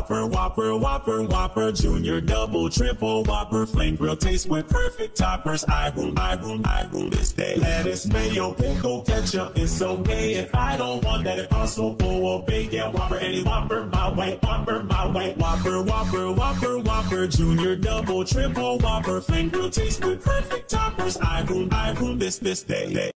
Whopper, Whopper, Whopper, Whopper, Junior, Double, Triple, Whopper, Flame Grill taste with perfect toppers. I boom this day. Lettuce, mayo, pickle, ketchup, it's okay if I don't want that. It also full of bacon. Whopper, any Whopper, my way, Whopper, my way. Whopper, Whopper, Whopper, Whopper, Junior, Double, Triple, Whopper, Flame Grill taste with perfect toppers. I boom this day.